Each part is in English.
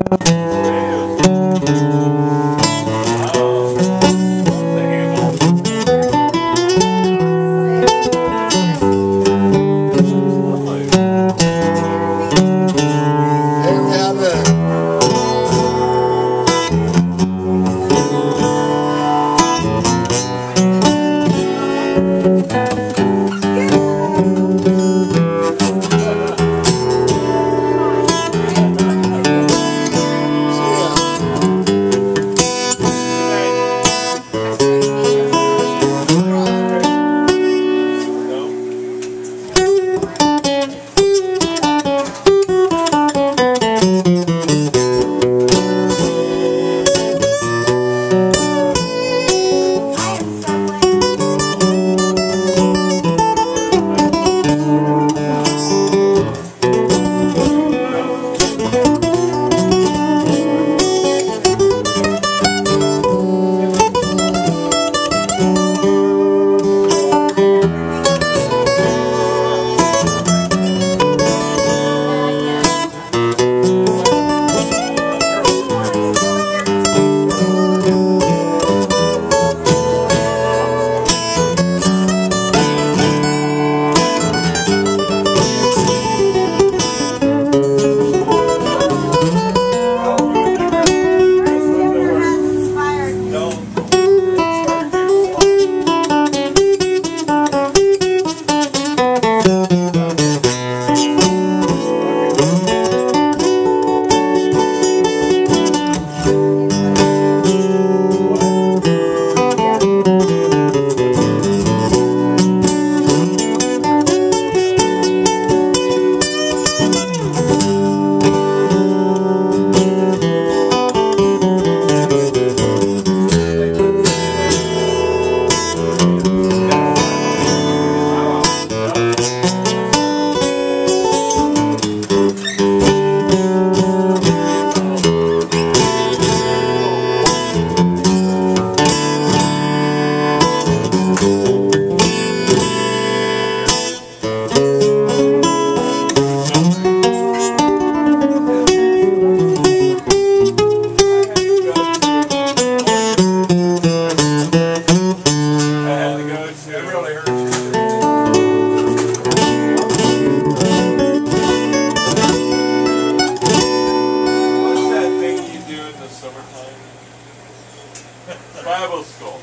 Bible school.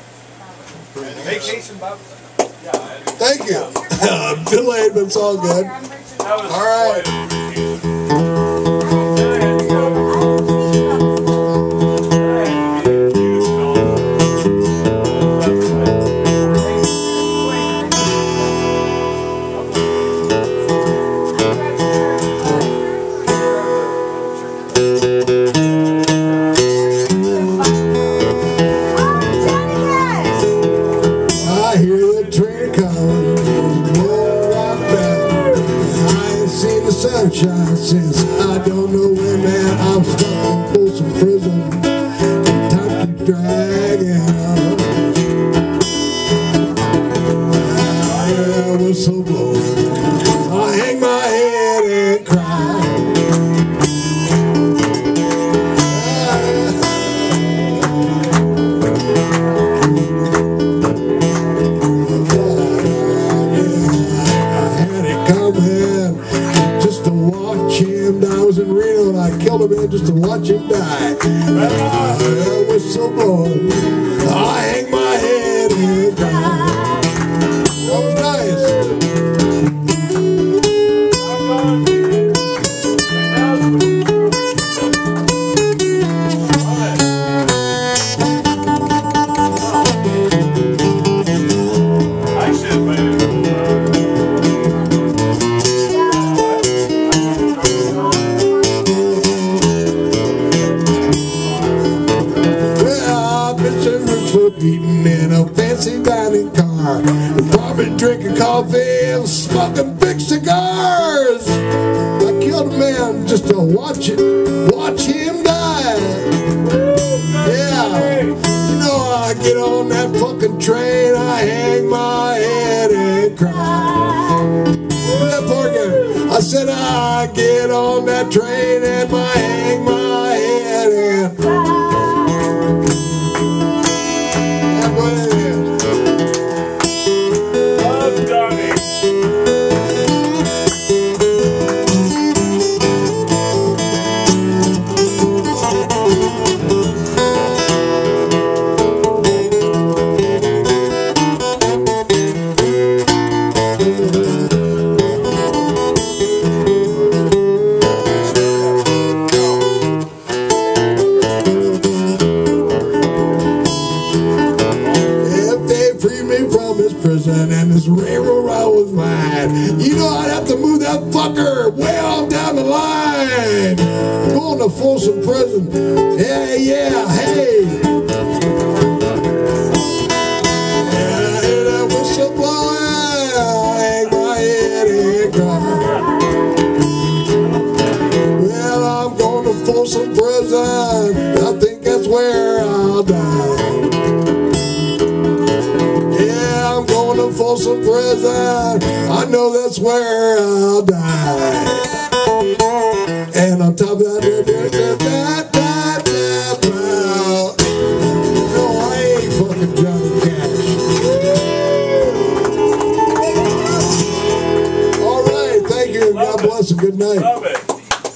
Vacation Bible school. Yeah. Thank you. Delayed, but it's all good. All right. Sunshine since I don't know when, man. I'm stuck in Folsom Prison. Time keeps dragging on. I was so blown. I hang my head and cry. I had it coming. I was in Reno and I killed a man just to watch him die. I was so blown. I hang my head and cry. That was nice. Eating in a fancy dining car, probably drinking coffee and smoking big cigars. I killed a man just to watch him die. Yeah, you know I get on that fucking train, I hang my head and cry. That poor guy. I said I get on that train and I hang my head. that fucker way on down the line. Going to Folsom Prison. Yeah, yeah, hey. And I hear that whistle blowing. I hang my head and cry. Well, I'm going to Folsom Prison. I think that's where I'll die. Yeah, I'm going to Folsom Prison. I know that's where I'll die. And on top of that, no, I ain't fucking Johnny Cash. All right, thank you. God bless and good night. Love it.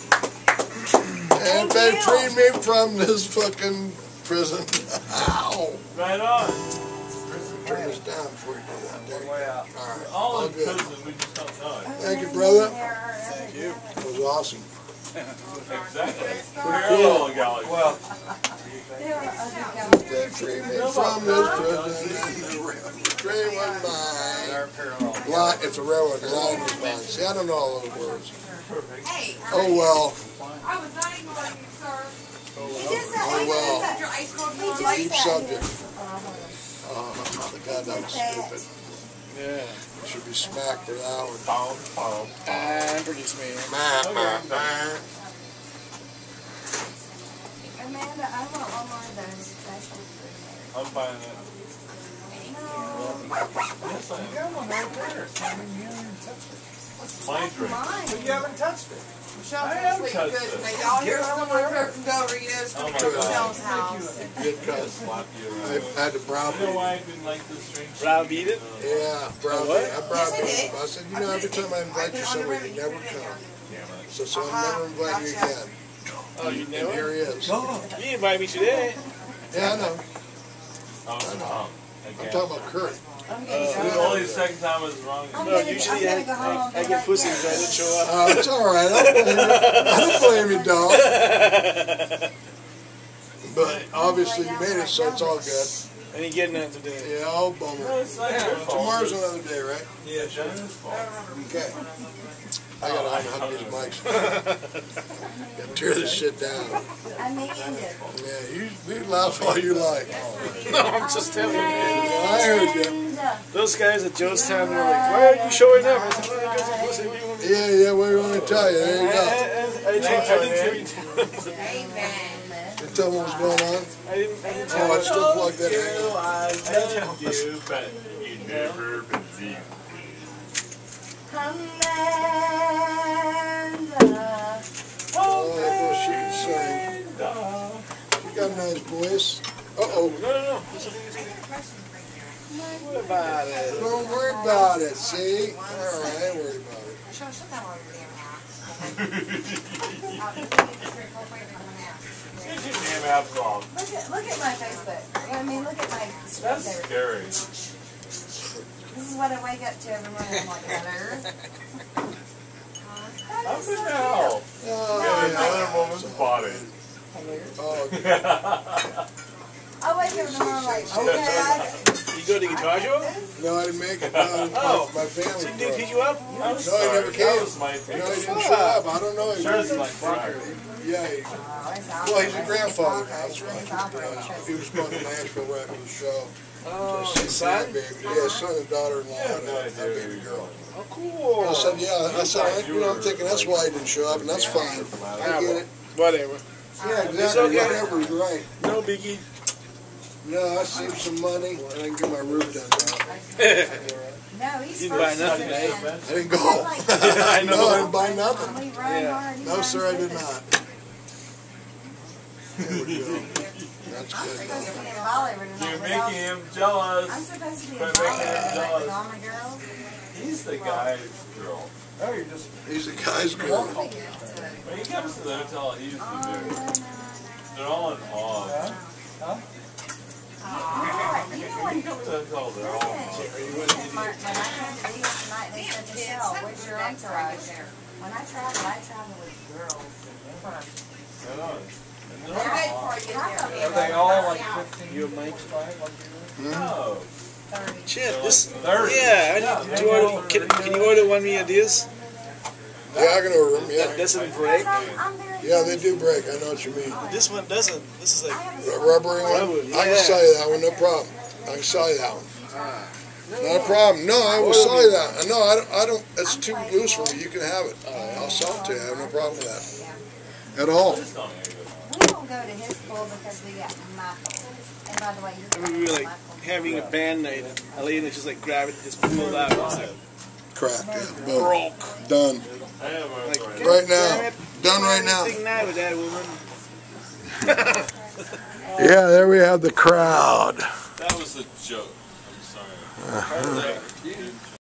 And they freed me from this fucking prison. Ow! Right on. Turn this down before you do that. There you go. All right. All in good. prison, we just don't know it. Thank you, brother. Thank you. That was awesome. Exactly. We're all in Galaxy. Well, They freed me from this prison. The train went by. It's a railroad line was mine. See, I don't know all those words. Hey, Oh well. I was not ignoring you, sir. Oh well. Your ice cold Deep subject. Oh, God, that was stupid. Yeah. You should be smacked for that one. Introduce me. Amanda, I want one more of those special fruit berries. I'm buying it. Yes, I am. one right there. Mine's ready. But you haven't touched it. I have touched it. Now, y'all hear someone from Del Rita's Oh from my God. Michelle's house. Good cut. Slap you I around. had to You know browbeat. why I didn't like this drink? Browbeat it? Yeah, browbeat. What? I browbeat him. I said, you know, every time I invite you somewhere, you never come. So I'm never inviting you again. Oh, you And know here it? he is. You invited me today. Yeah, I know. Oh, no. I'm talking about Kurt. Only the second time was wrong. No, usually I get pussy if I didn't show up. It's all right. I don't blame you, dog. But obviously you made it, so it's all good. I didn't get none today. Yeah, oh bummer. Tomorrow's another day, right? Yeah, Jen's fault. Okay. I gotta learn how to use mics. Gotta tear this shit down. I made it. Yeah, you laugh all you like. No, I'm just telling you. I heard you. Those guys at Jonestown were like, why are you showing up? I said, well, because of pussy. What do you want me to do? Yeah, what do you want me to tell you? There you go. I didn't tell Amen. You tell me what's going on? I didn't Oh, I still plugged that in. I love you, but you never believe. Amanda. Oh, well, she can sing. She got a nice voice. Uh-oh. No. What about it? Don't worry about it, see? All right, I ain't worried about it. Show us that over Get your damn abs off. Look at my Facebook. I mean, look at my That's there. scary. This is what I wake up to every morning. I'm like, hello. How the hell? Oh, Get another woman's body. Oh, I wake up in the morning like, okay. You go to Guitar Show? no, I didn't make it. No, Oh. my family Didn't they broke. pick you up? I'm No, he sorry. never That came. was my No, favorite. he didn't show up. I don't know. He Sure, it's was like fucker. Yeah, well, he's a grandfather now. That's right. He was going to Nashville right after the show. Oh, See son? baby. Yeah, son and daughter-in-law. Yeah, and no that idea. baby girl. Oh, cool. I said, yeah. I said, I'm thinking that's why he didn't show up, and that's fine. I get it. Whatever. Yeah, It's exactly. okay. Whatever is right. No biggie. No, I saved some money, and I can get my roof done now. No, he's You didn't buy first nothing, in eh? the I didn't go. I No, I didn't buy nothing. We run Yeah. hard. No, sir, I did not. There we go. That's I'm good. supposed to be in Bollywood tonight You're with all- making him jealous. I'm supposed to be in Quit making him Bollywood tonight with jealous. all my girls. He's the guy's girl. Oh, you're just. He's a guy's girl. When he comes to the hotel, he usually do. They're all in awe. You know what? When he comes to the hotel, they're all in awe. When I came to Vegas tonight, they said, Michelle, where's your entourage? When I travel with girls first. Right on. And they're They're all ready for you. Are they all like 15? You a Mike? No. 30. Shit, this. 30. Yeah, I need to order. Can you order one of me ideas? Yeah, I can order them. Yeah, That doesn't break. I'm very yeah, they do break. I know what you mean. This one doesn't. This is like Rubbery one. I can sell you that one. No problem. I can sell you that one. Not a problem. No, I will sell you that. No, I don't. It's too loose for me. You can have it. I'll sell it to you. I have no problem with that at all. We don't go to his pool because we got Michael. And by the way, I mean, we were like having a band night, and Elena just like grabbed it, just pulled it out. It's like Crap. Yeah. Boom. broke. Done. Like, Right now. damn it. Done right now. Anything now with that woman. Yeah, there we have the crowd. That was a joke. I'm sorry.